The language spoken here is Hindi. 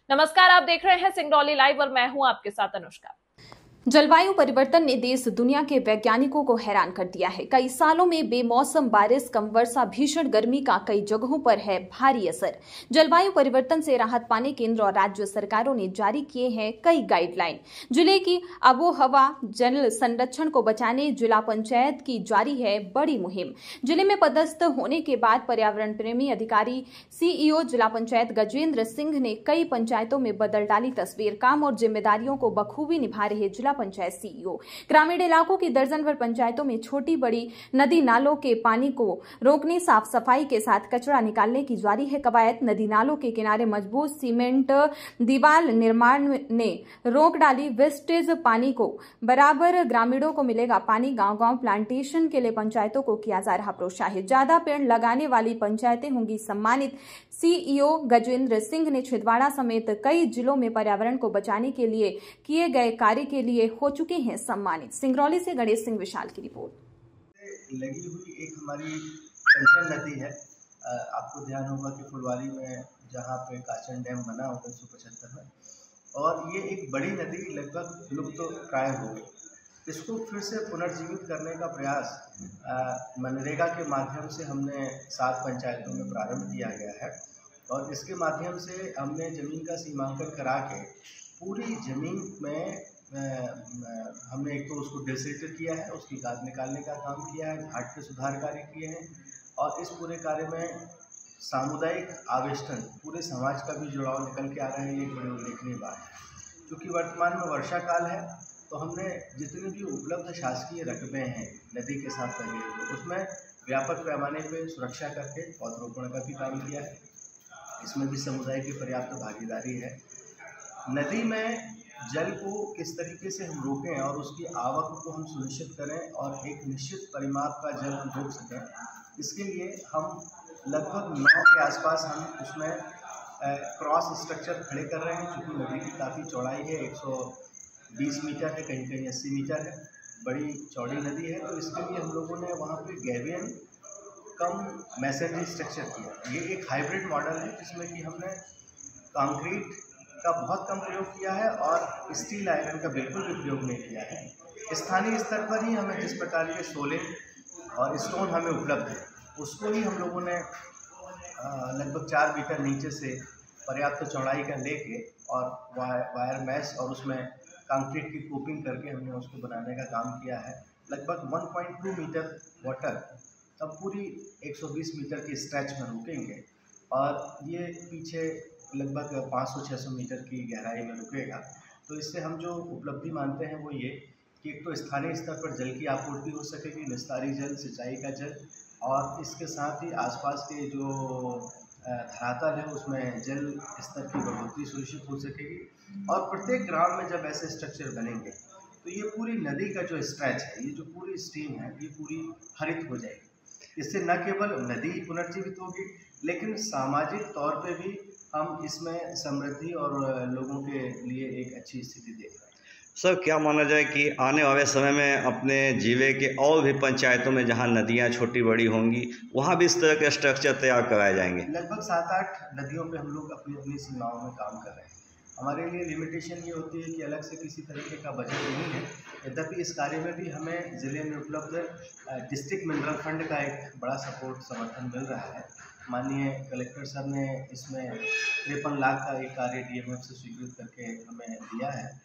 नमस्कार, आप देख रहे हैं सिंगरौली लाइव और मैं हूं आपके साथ अनुष्का। जलवायु परिवर्तन ने देश दुनिया के वैज्ञानिकों को हैरान कर दिया है। कई सालों में बेमौसम बारिश, कम वर्षा, भीषण गर्मी का कई जगहों पर है भारी असर। जलवायु परिवर्तन से राहत पाने केंद्र और राज्य सरकारों ने जारी किए हैं कई गाइडलाइन। जिले की आबोहवा जल संरक्षण को बचाने जिला पंचायत की जारी है बड़ी मुहिम। जिले में पदस्थ होने के बाद पर्यावरण प्रेमी अधिकारी सीईओ जिला पंचायत गजेंद्र सिंह ने कई पंचायतों में बदल डाली तस्वीर। काम और जिम्मेदारियों को बखूबी निभा रहे जिला पंचायत सीईओ ग्रामीण इलाकों की दर्जन भर पंचायतों में छोटी बड़ी नदी नालों के पानी को रोकने, साफ सफाई के साथ कचरा निकालने की जारी है कवायद। नदी नालों के किनारे मजबूत सीमेंट दीवार निर्माण ने रोक डाली वेस्टेज पानी को। बराबर ग्रामीणों को मिलेगा पानी। गांव गांव प्लांटेशन के लिए पंचायतों को किया जा रहा प्रोत्साहित। ज्यादा पेड़ लगाने वाली पंचायतें होंगी सम्मानित। सीईओ गजेंद्र सिंह ने छिंदवाड़ा समेत कई जिलों में पर्यावरण को बचाने के लिए किए गए कार्य के लिए हो चुके हैं सम्मानित। सिंगरौली से गणेश सिंह विशाल की रिपोर्ट। लगी हुई एक हमारी कंचन नदी है। आपको ध्यान होगा कि फुलवारी में जहाँ पे काचन डैम बना 1975 में, और ये एक बड़ी नदी लगभग लुप्त तो प्राय हो गई। इसको फिर से पुनर्जीवित करने का प्रयास मनरेगा के माध्यम से हमने 7 पंचायतों में प्रारंभ किया गया है, और इसके माध्यम से हमने ज़मीन का सीमांकन करा के पूरी ज़मीन में हमने एक तो उसको डिसिल्टर किया है, उसकी गाद निकालने का काम किया है, घाट के सुधार कार्य किए हैं, और इस पूरे कार्य में सामुदायिक आवेष्टन, पूरे समाज का भी जुड़ाव निकल के आ रहा है। ये एक बड़ी उल्लेखनीय बात है। क्योंकि वर्तमान में वर्षा काल है, तो हमने जितने भी उपलब्ध शासकीय रकबे हैं नदी के साथ लगे हुए, उसमें व्यापक पैमाने पर सुरक्षा करके पौधरोपण का भी काम किया है। इसमें भी समुदाय की पर्याप्त भागीदारी है। नदी में जल को किस तरीके से हम रोकें और उसकी आवक को हम सुनिश्चित करें और एक निश्चित परिमाप का जल हम रोक सकें, इसके लिए हम लगभग 9 के आसपास हम उसमें क्रॉस स्ट्रक्चर खड़े कर रहे हैं। क्योंकि नदी की काफ़ी चौड़ाई है, 120 मीटर है, कहीं कहीं 80 मीटर है, बड़ी चौड़ी नदी है। तो इसके लिए हम लोगों ने वहाँ पे गैबियन कम मैसेंजरी स्ट्रक्चर किया। ये एक हाइब्रिड मॉडल है जिसमें कि हमने कंक्रीट का बहुत कम प्रयोग किया है और स्टील आयरन का बिल्कुल भी प्रयोग नहीं किया है। स्थानीय स्तर पर ही हमें जिस प्रकार के सोलिंग और स्टोन हमें उपलब्ध है, उसको ही हम लोगों ने लगभग 4 मीटर नीचे से पर्याप्त चौड़ाई का लेके और वायर मैश और उसमें कंक्रीट की कोपिंग करके हमने उसको बनाने का काम किया है। लगभग 1.2 मीटर वाटर तब पूरी 120 मीटर की स्ट्रेच में रुकेंगे, और ये पीछे लगभग 500-600 मीटर की गहराई में रुकेगा। तो इससे हम जो उपलब्धि मानते हैं वो ये कि एक तो स्थानीय स्तर पर जल की आपूर्ति हो सकेगी, निस्तारी जल, सिंचाई का जल, और इसके साथ ही आसपास के जो धरातल है उसमें जल स्तर की बढ़ोतरी सुनिश्चित हो सकेगी। और प्रत्येक ग्राम में जब ऐसे स्ट्रक्चर बनेंगे तो ये पूरी नदी का जो स्ट्रेच है, ये जो पूरी स्ट्रीम है, ये पूरी हरित हो जाएगी। इससे न केवल नदी पुनर्जीवित होगी, लेकिन सामाजिक तौर पे भी हम इसमें समृद्धि और लोगों के लिए एक अच्छी स्थिति देख रहे हैं। सर, क्या माना जाए कि आने वाले समय में अपने जिले के और भी पंचायतों में जहां नदियां छोटी बड़ी होंगी, वहां भी इस तरह के स्ट्रक्चर तैयार कराए जाएंगे? लगभग 7-8 नदियों पे हम लोग अपनी अपनी सीमाओं में काम कर रहे हैं। हमारे लिए लिमिटेशन ये होती है कि अलग से किसी तरीके का बजट नहीं है। यद्यपि इस कार्य में भी हमें ज़िले में उपलब्ध डिस्ट्रिक्ट मिनरल फंड का एक बड़ा सपोर्ट समर्थन मिल रहा है। माननीय कलेक्टर साहब ने इसमें 53 लाख का एक कार्य DMF से स्वीकृत करके हमें दिया है।